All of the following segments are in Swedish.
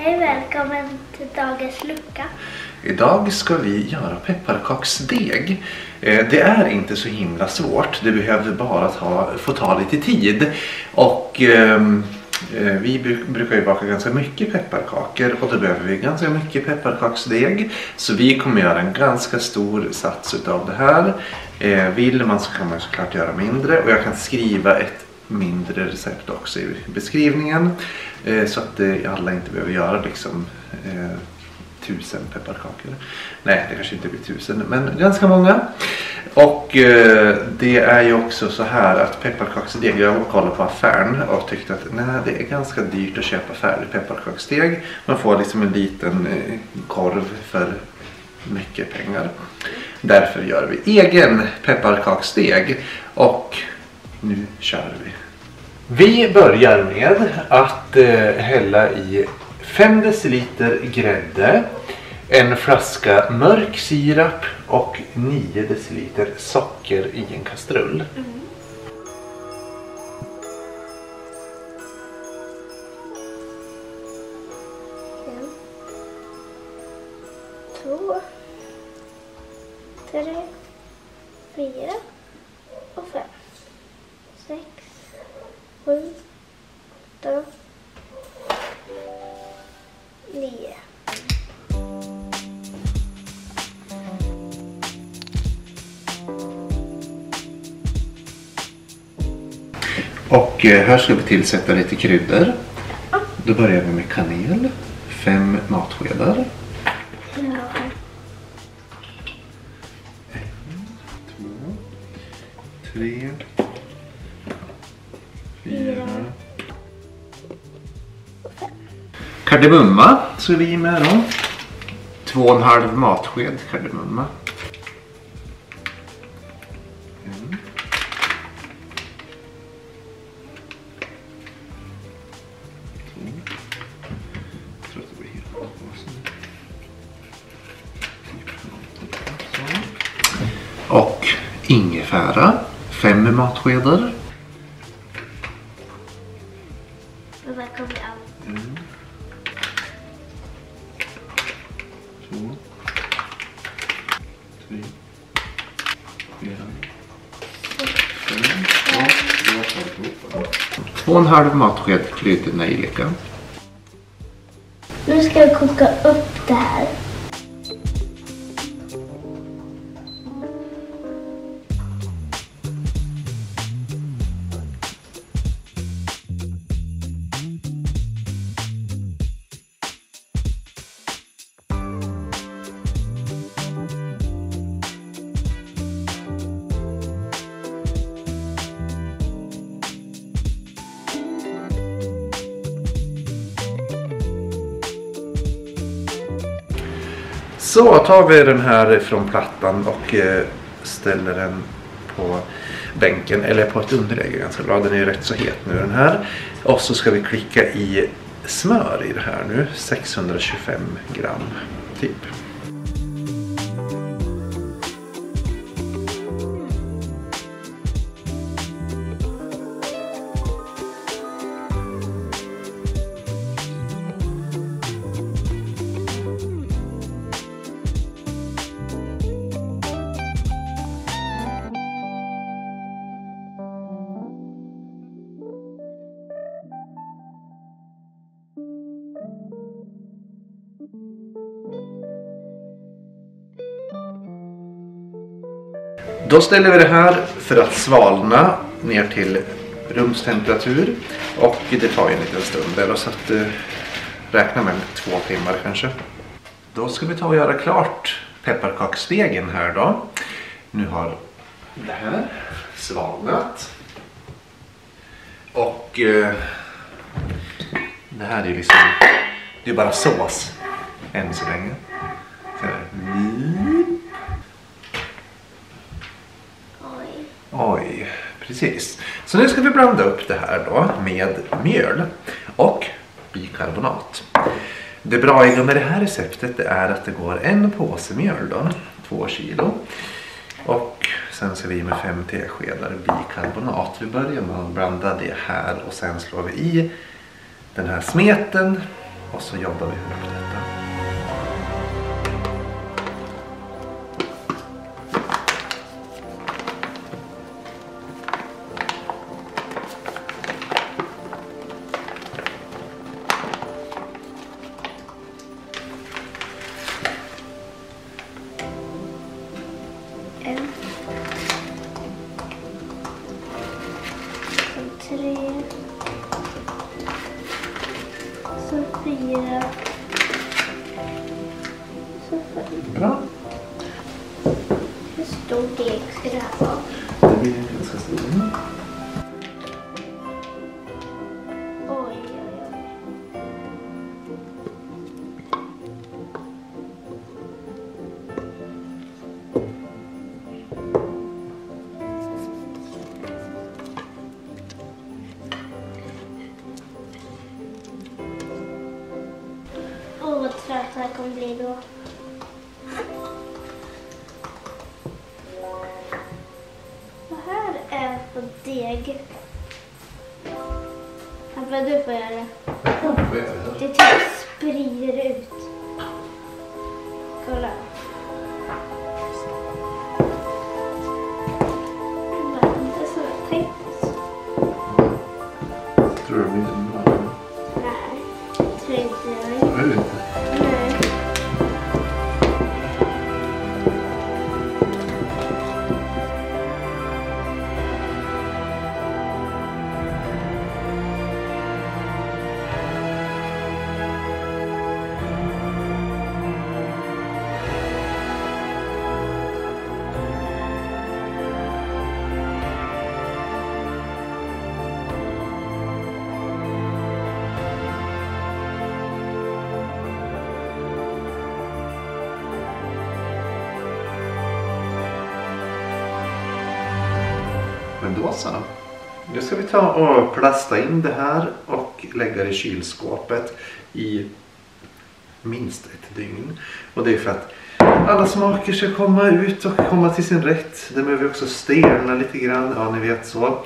Hej, välkommen till dagens lucka. Idag ska vi göra pepparkaksdeg. Det är inte så himla svårt. Det behöver bara få ta lite tid. Och vi brukar ju baka ganska mycket pepparkakor. Och då behöver vi ganska mycket pepparkaksdeg. Så vi kommer göra en ganska stor sats utav det här. Vill man så kan man såklart göra mindre. Och jag kan skriva ett mindre recept också i beskrivningen. Så att alla inte behöver göra liksom 1000 pepparkakor. Nej, det kanske inte blir 1000, men ganska många. Och det är ju också så här att pepparkaksdeg, jag kollade på affären och tyckte att nej, det är ganska dyrt att köpa färdig pepparkaksdeg. Man får liksom en liten korv för mycket pengar. Därför gör vi egen pepparkaksdeg och nu kör vi. Vi börjar med att hälla i 5 deciliter grädde, en flaska mörk sirap och 9 deciliter socker i en kastrull. 2, 3, 4 och 5, 6, 7, 8, 9. Och här ska vi tillsätta lite kryddor. Då börjar vi med kanel, 5 matskedar. 1, 2, 3, 4, 5. Kardemumma så vi med då. 2,5 matsked kardemumma. 1. Och ingefära, 5 matskedar. Och där kommer allt. 2, 3, 4, 5, 2,5 matsked kryddnejlika. Nu ska vi koka upp det här. Så tar vi den här från plattan och ställer den på bänken eller på ett underläge ganska bra. Den är rätt så het nu den här. Och så ska vi klicka i smör i det här nu. 625 gram typ. Då ställer vi det här för att svalna ner till rumstemperatur och det tar ju en liten stund där, så att räkna med 2 timmar kanske. Då ska vi ta och göra klart pepparkaksdegen här då. Nu har det här svalnat och det här är ju liksom, det är bara sås än så länge. Så här. Oj, precis. Så nu ska vi blanda upp det här då med mjöl och bikarbonat. Det bra med det här receptet är att det går 1 påse mjöl då, 2 kilo. Och sen ska vi med 5 teskedar bikarbonat. Vi börjar med att blanda det här och sen slår vi i den här smeten Och så jobbar vi ihop detta. Så 3. Så 4. Så 5. Bra. Hur stor deg ska det här vara? Det blir ganska stor. Oj, oj, oj. Åh, vad trött det här kommer bli då. Vad här är på deg? Vad du får göra det. Det typ sprider ut. Kolla. Det var inte så jag tänkte. Tror du det blir bra? Nej, tror inte jag. Jag vet inte. Nej. Men då så. Nu ska vi ta och plasta in det här och lägga det i kylskåpet i minst ett dygn. Och det är för att alla smaker ska komma ut och komma till sin rätt. Det behöver också stelna lite grann, ja ni vet så.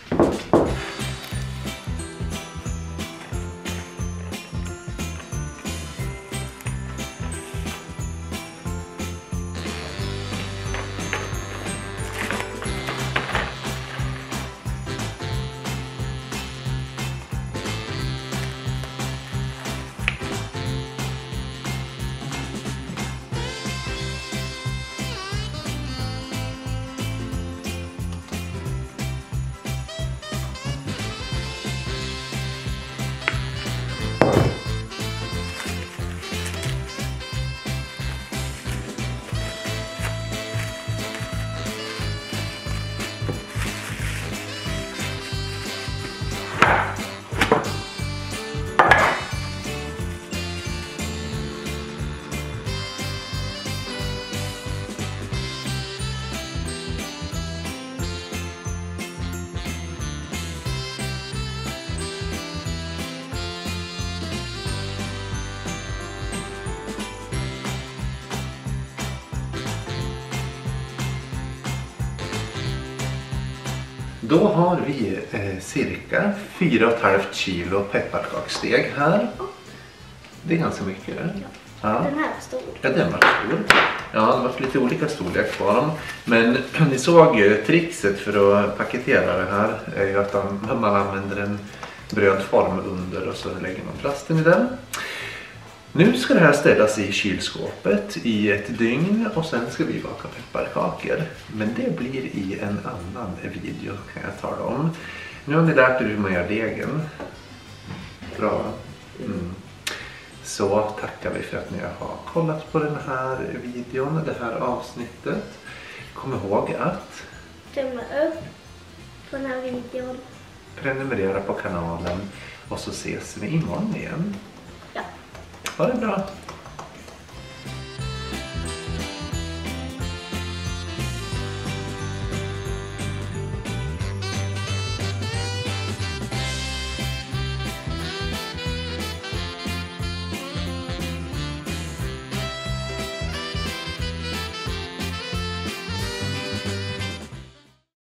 Då har vi cirka 4,5 kilo pepparkaksdeg här. Det är ganska mycket. Ja. Den här var stor. Ja, den var stor. Ja, det var lite olika storlek på dem. Men ni såg trixet för att paketera det här är ju att man använder en brödform under och så lägger man plasten i den. Nu ska det här ställas i kylskåpet i ett dygn och sen ska vi baka pepparkakor. Men det blir i en annan video kan jag tala om. Nu har ni lärt er hur man gör degen. Bra. Så tackar vi för att ni har kollat på den här videon, det här avsnittet. Kom ihåg att Tumma upp på den här videon. prenumerera på kanalen och så ses vi imorgon igen. Ja. Ha det bra!